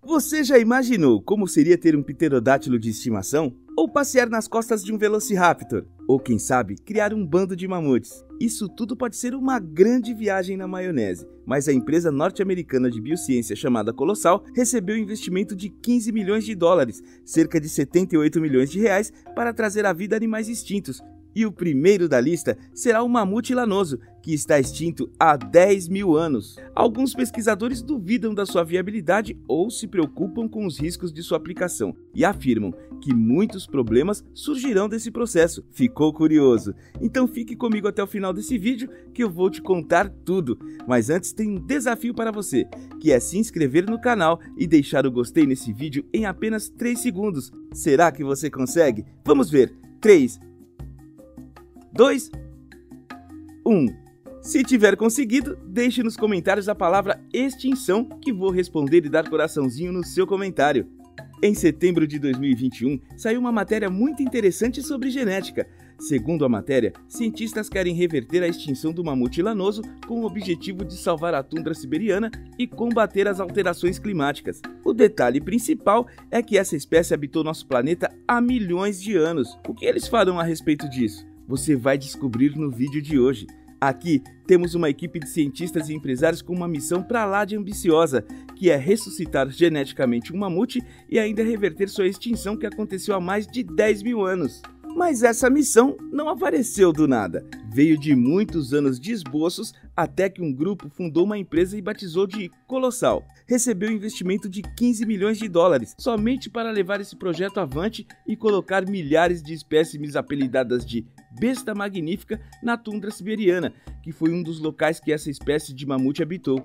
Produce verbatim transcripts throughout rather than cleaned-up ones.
Você já imaginou como seria ter um pterodátilo de estimação? Ou passear nas costas de um velociraptor? Ou quem sabe, criar um bando de mamutes? Isso tudo pode ser uma grande viagem na maionese, mas a empresa norte-americana de biociência chamada Colossal recebeu um investimento de quinze milhões de dólares, cerca de setenta e oito milhões de reais, para trazer à vida animais extintos. E o primeiro da lista será o mamute lanoso, que está extinto há dez mil anos. Alguns pesquisadores duvidam da sua viabilidade ou se preocupam com os riscos de sua aplicação e afirmam que muitos problemas surgirão desse processo. Ficou curioso? Então fique comigo até o final desse vídeo que eu vou te contar tudo. Mas antes tem um desafio para você, que é se inscrever no canal e deixar o gostei nesse vídeo em apenas três segundos. Será que você consegue? Vamos ver! três, dois, um. Se tiver conseguido, deixe nos comentários a palavra extinção que vou responder e dar coraçãozinho no seu comentário. Em setembro de dois mil e vinte e um, saiu uma matéria muito interessante sobre genética. Segundo a matéria, cientistas querem reverter a extinção do mamute lanoso com o objetivo de salvar a tundra siberiana e combater as alterações climáticas. O detalhe principal é que essa espécie habitou nosso planeta há milhões de anos. O que eles farão a respeito disso? Você vai descobrir no vídeo de hoje. Aqui temos uma equipe de cientistas e empresários com uma missão pra lá de ambiciosa, que é ressuscitar geneticamente um mamute e ainda reverter sua extinção que aconteceu há mais de dez mil anos. Mas essa missão não apareceu do nada. Veio de muitos anos de esboços até que um grupo fundou uma empresa e batizou de Colossal. Recebeu investimento de quinze milhões de dólares somente para levar esse projeto avante e colocar milhares de espécimes apelidadas de besta magnífica na tundra siberiana, que foi um dos locais que essa espécie de mamute habitou.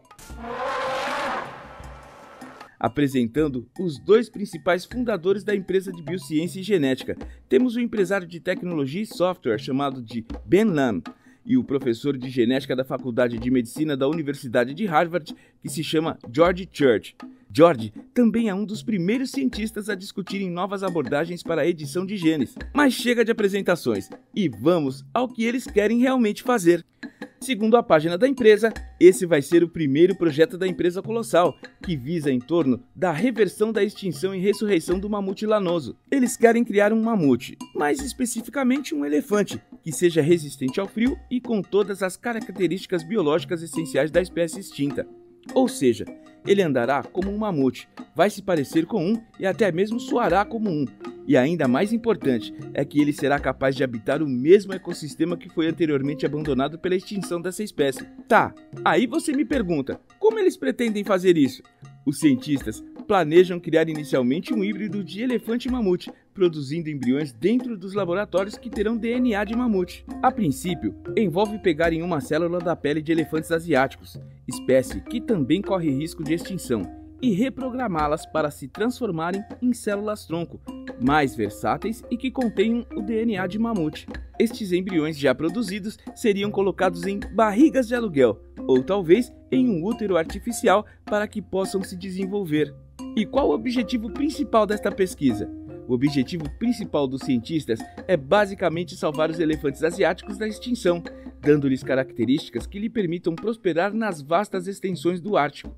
Apresentando os dois principais fundadores da empresa de biociência e genética, temos o empresário de tecnologia e software chamado de Ben Lam e o professor de genética da Faculdade de Medicina da Universidade de Harvard, que se chama George Church. George também é um dos primeiros cientistas a discutirem novas abordagens para a edição de genes. Mas chega de apresentações e vamos ao que eles querem realmente fazer. Segundo a página da empresa, esse vai ser o primeiro projeto da empresa Colossal, que visa em torno da reversão da extinção e ressurreição do mamute lanoso. Eles querem criar um mamute, mais especificamente um elefante, que seja resistente ao frio e com todas as características biológicas essenciais da espécie extinta. Ou seja, ele andará como um mamute, vai se parecer com um e até mesmo soará como um. E ainda mais importante é que ele será capaz de habitar o mesmo ecossistema que foi anteriormente abandonado pela extinção dessa espécie. Tá, aí você me pergunta, como eles pretendem fazer isso? Os cientistas planejam criar inicialmente um híbrido de elefante e mamute, produzindo embriões dentro dos laboratórios que terão D N A de mamute. A princípio, envolve pegarem uma célula da pele de elefantes asiáticos, espécie que também corre risco de extinção, e reprogramá-las para se transformarem em células-tronco, mais versáteis e que contenham o D N A de mamute. Estes embriões já produzidos seriam colocados em barrigas de aluguel, ou talvez em um útero artificial para que possam se desenvolver. E qual o objetivo principal desta pesquisa? O objetivo principal dos cientistas é basicamente salvar os elefantes asiáticos da extinção, dando-lhes características que lhe permitam prosperar nas vastas extensões do Ártico.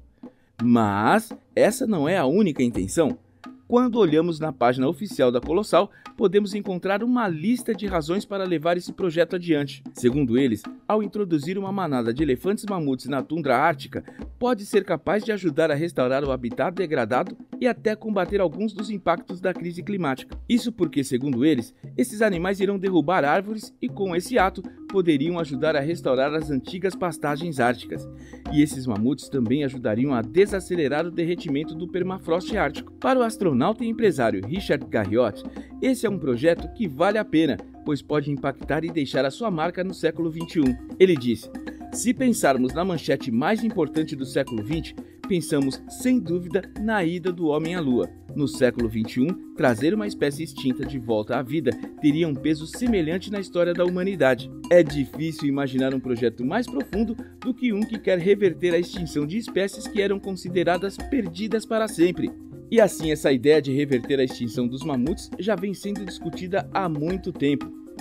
Mas essa não é a única intenção. Quando olhamos na página oficial da Colossal, podemos encontrar uma lista de razões para levar esse projeto adiante. Segundo eles, ao introduzir uma manada de elefantes mamutes na tundra ártica, pode ser capaz de ajudar a restaurar o habitat degradado e até combater alguns dos impactos da crise climática. Isso porque, segundo eles, esses animais irão derrubar árvores e, com esse ato, poderiam ajudar a restaurar as antigas pastagens árticas. E esses mamutes também ajudariam a desacelerar o derretimento do permafrost ártico. Para o astronauta e empresário Richard Garriott, esse é um projeto que vale a pena, pois pode impactar e deixar a sua marca no século vinte e um. Ele disse: se pensarmos na manchete mais importante do século vinte, pensamos sem dúvida na ida do homem à Lua. No século vinte e um, trazer uma espécie extinta de volta à vida teria um peso semelhante na história da humanidade. É difícil imaginar um projeto mais profundo do que um que quer reverter a extinção de espécies que eram consideradas perdidas para sempre. E assim, essa ideia de reverter a extinção dos mamutes já vem sendo discutida há muito tempo.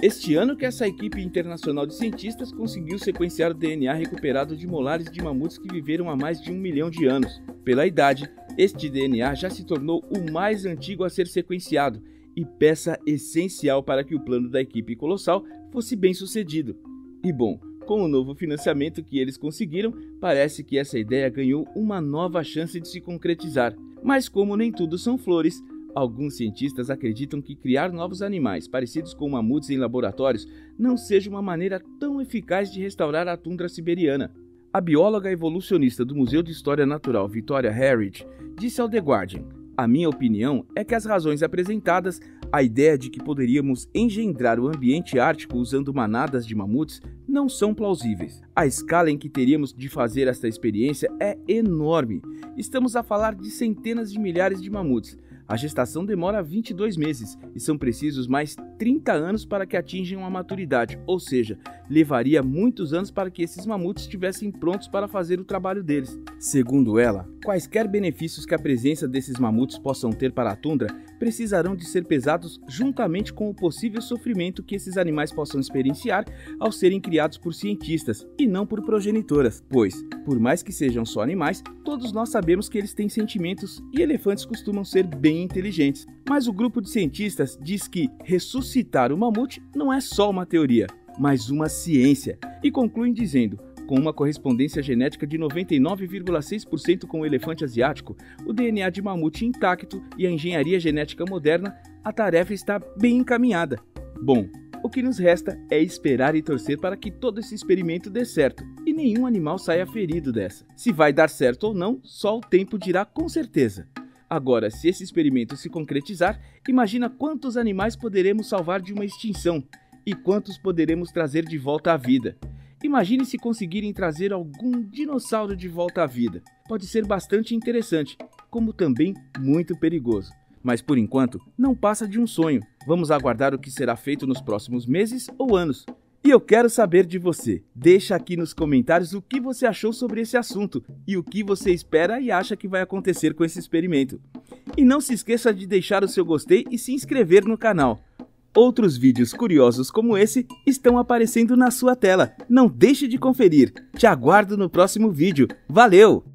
Este ano que essa equipe internacional de cientistas conseguiu sequenciar o D N A recuperado de molares de mamutes que viveram há mais de um milhão de anos. Pela idade, este D N A já se tornou o mais antigo a ser sequenciado e peça essencial para que o plano da equipe colossal fosse bem sucedido. E bom, com o novo financiamento que eles conseguiram, parece que essa ideia ganhou uma nova chance de se concretizar. Mas como nem tudo são flores, alguns cientistas acreditam que criar novos animais parecidos com mamutes em laboratórios não seja uma maneira tão eficaz de restaurar a tundra siberiana. A bióloga evolucionista do Museu de História Natural Victoria Harridge disse ao The Guardian: "A minha opinião é que as razões apresentadas, a ideia de que poderíamos engendrar o ambiente ártico usando manadas de mamutes, não são plausíveis. A escala em que teríamos de fazer esta experiência é enorme. Estamos a falar de centenas de milhares de mamutes. A gestação demora vinte e dois meses e são precisos mais trinta anos para que atinjam a maturidade, ou seja, levaria muitos anos para que esses mamutes estivessem prontos para fazer o trabalho deles." Segundo ela, quaisquer benefícios que a presença desses mamutes possam ter para a tundra precisarão de ser pesados juntamente com o possível sofrimento que esses animais possam experienciar ao serem criados por cientistas e não por progenitoras, pois, por mais que sejam só animais, todos nós sabemos que eles têm sentimentos e elefantes costumam ser bem inteligentes. Mas o grupo de cientistas diz que ressuscitar o mamute não é só uma teoria, mas uma ciência, e concluem dizendo: "Com uma correspondência genética de noventa e nove vírgula seis por cento com o elefante asiático, o D N A de mamute intacto e a engenharia genética moderna, a tarefa está bem encaminhada." Bom, o que nos resta é esperar e torcer para que todo esse experimento dê certo e nenhum animal saia ferido dessa. Se vai dar certo ou não, só o tempo dirá com certeza. Agora, se esse experimento se concretizar, imagina quantos animais poderemos salvar de uma extinção e quantos poderemos trazer de volta à vida. Imagine se conseguirem trazer algum dinossauro de volta à vida. Pode ser bastante interessante, como também muito perigoso. Mas por enquanto, não passa de um sonho. Vamos aguardar o que será feito nos próximos meses ou anos. E eu quero saber de você. Deixa aqui nos comentários o que você achou sobre esse assunto e o que você espera e acha que vai acontecer com esse experimento. E não se esqueça de deixar o seu gostei e se inscrever no canal. Outros vídeos curiosos como esse estão aparecendo na sua tela. Não deixe de conferir. Te aguardo no próximo vídeo. Valeu!